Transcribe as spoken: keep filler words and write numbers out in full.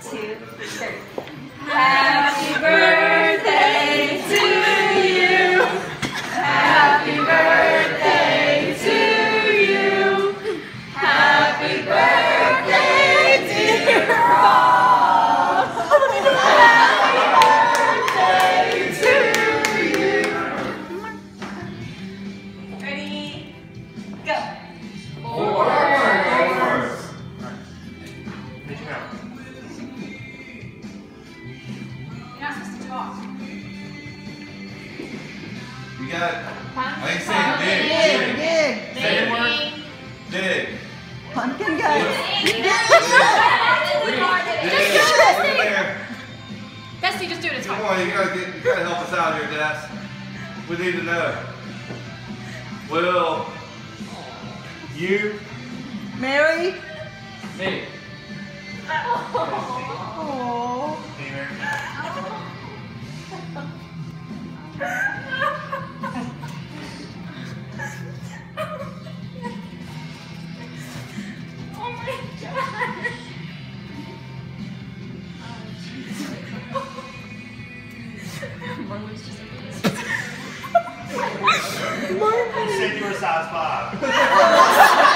two, three. Happy birthday to you. Happy birthday to you. Happy birthday, dear Rob. Happy birthday to you. Ready? Go. Four. You're not supposed to talk. You got, I ain't saying dig, dig, dig. Say it word. Dig. Pumpkin guys. Dig. Destiny, just do it. It's Come fine. on, you gotta get, you gotta help us out here, Des. We need to know. Will you Mary. me? Oh. Hey, Mary. Oh my God. Marlon's just like this. You said you were size five.